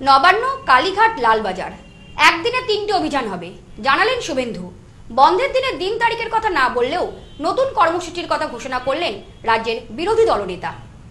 নবান্ন, কালীঘাট, লালবাজার একদিনে 3টি অভিযান হবে জানালেন শুভেন্দু। বন্ধের দিনে দিন তারিখের কথা না বললেও নতুন কর্মসূচির কথা ঘোষণা করলেন রাজ্যের বিরোধী দলনেতা।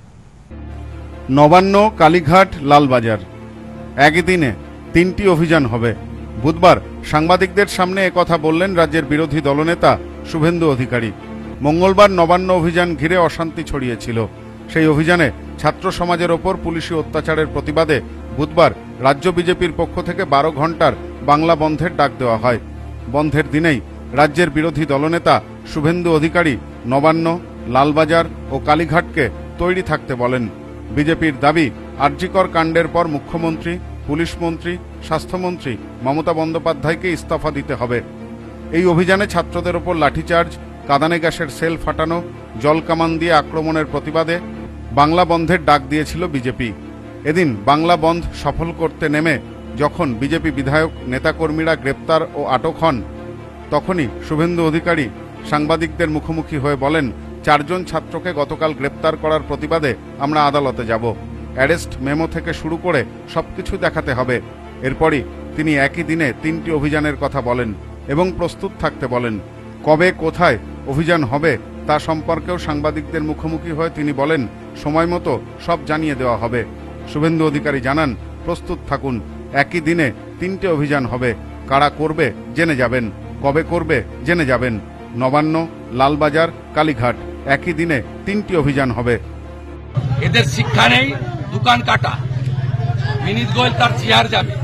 নবান্ন, কালীঘাট, লালবাজার একদিনে 3টি অভিযান হবে। বুধবার সাংবাদিকদের সামনে একথা বললেন রাজ্যের বিরোধী দলনেতা শুভেন্দু অধিকারী। মঙ্গলবার নবান্ন অভিযান ঘিরে অশান্তি ছড়িয়েছিল। সেই অভিযানে ছাত্র সমাজের ওপর পুলিশি অত্যাচারের প্রতিবাদে বুধবার রাজ্য বিজেপির পক্ষ থেকে 12 ঘন্টার বাংলা বন্ধের ডাক দেওয়া হয়। বন্ধের দিনেই রাজ্যের বিরোধী দলনেতা শুভেন্দু অধিকারী নবান্ন, লালবাজার ও কালীঘাটকে তৈরি থাকতে বলেন। বিজেপির দাবি, আরজিকর কাণ্ডের পর মুখ্যমন্ত্রী, পুলিশ মন্ত্রী, স্বাস্থ্যমন্ত্রী মমতা বন্দ্যোপাধ্যায়কে ইস্তফা দিতে হবে। এই অভিযানে ছাত্রদের ওপর লাঠিচার্জ, কাঁদানে গ্যাসের সেল ফাটানো, জল কামান দিয়ে আক্রমণের প্রতিবাদে বাংলা বন্ধের ডাক দিয়েছিল বিজেপি। এদিন বাংলা বন্ধ সফল করতে নেমে যখন বিজেপি বিধায়ক, নেতাকর্মীরা গ্রেপ্তার ও আটক হন, তখনই শুভেন্দু অধিকারী সাংবাদিকদের মুখোমুখি হয়ে বলেন, 4 জন ছাত্রকে গতকাল গ্রেপ্তার করার প্রতিবাদে আমরা আদালতে যাব। অ্যারেস্ট মেমো থেকে শুরু করে সবকিছু দেখাতে হবে। এরপরই তিনি একই দিনে 3টি অভিযানের কথা বলেন এবং প্রস্তুত থাকতে বলেন। কবে, কোথায় অভিযান হবে তা সম্পর্কেও সাংবাদিকদের মুখোমুখি হয়ে তিনি বলেন, সময় মতো সব জানিয়ে দেওয়া হবে। শুভেন্দু অধিকারী জানান, প্রস্তুত থাকুন, একই দিনে 3টে অভিযান হবে। কারা করবে জেনে যাবেন, কবে করবে জেনে যাবেন। নবান্ন, লালবাজার, কালীঘাট একই দিনে 3টি অভিযান হবে। এদের শিক্ষা নেই, দোকান কাটা। বিনীত গোয়েল তার চেয়ার যাবে।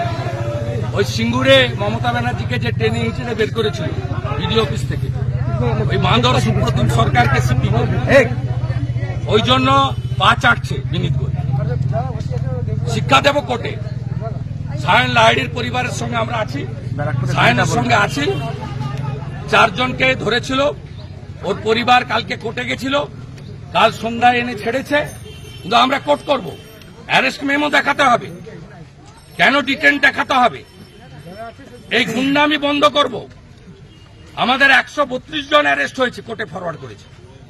ওই সিঙ্গুরে মমতা ব্যানার্জিকে যে ট্রেনিং হিসেবে বের করেছিল বিডিও অফিস থেকে, ওই বান্দর সুপ্রতিম সরকারকে সিপি, ওই জন্য পা চাটছে বিনীত গোয়েল। শিক্ষা দেব কোর্টে। সায়ন লাহিড়ির পরিবারের সঙ্গে আমরা আছি, সায়নের সঙ্গে আছি। 4 জনকে ধরেছিল, ওর পরিবার কালকে কোর্টে গেছিল, কাল সন্ধ্যায় এনে ছেড়েছে। কিন্তু আমরা কোর্ট করব, অ্যারেস্ট মেমো দেখাতে হবে, কেন ডিটেন দেখাতে হবে, এই গুন্ডামি বন্ধ করব। আমাদের 132 জন অ্যারেস্ট হয়েছে, কোর্টে ফরওয়ার্ড করেছে।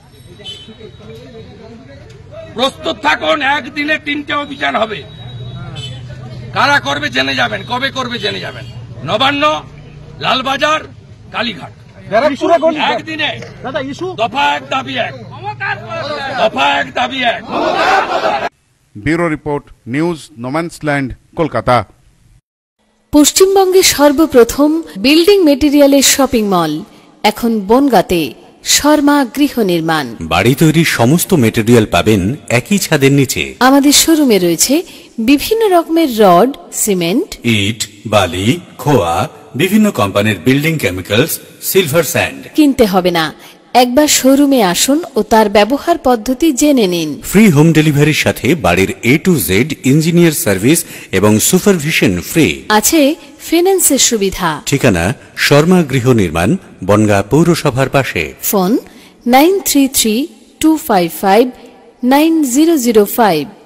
প্রস্তুত থাকুন, একদিনে 3টে অভিযান হবে। কারা করবে জেনে যাবেন, কবে করবে জেনে যাবেন। নবান্ন, লালবাজার, কালীঘাট একদিনে। দফা 1 দাবি 1, দফা 1 দাবি 1। Bureau report, news no man's land, Kolkata. পশ্চিমবঙ্গের সর্বপ্রথম বিল্ডিং মেটেরিয়ালের শপিং মল এখন বনগাঁতে। শর্মা গৃহ নির্মাণ। বাড়ি তৈরির সমস্ত মেটেরিয়াল পাবেন একই ছাদের নিচে। আমাদের শোরুমে রয়েছে বিভিন্ন রকমের রড, সিমেন্ট, ইট, বালি, খোয়া, বিভিন্ন কোম্পানির বিল্ডিং কেমিক্যালস, সিলভার স্যান্ড। কিনতে হবে না, একবার শোরুমে আসুন ও তার ব্যবহার পদ্ধতি জেনে নিন। ফ্রি হোম ডেলিভারির সাথে বাড়ির A to Z engineer service এবং সুপারভিশন ফ্রি। আছে ফিন্যান্সের সুবিধা। ঠিকানা শর্মা গৃহ নির্মাণ, বনগাঁ পৌরসভার পাশে। ফোন 9332559005।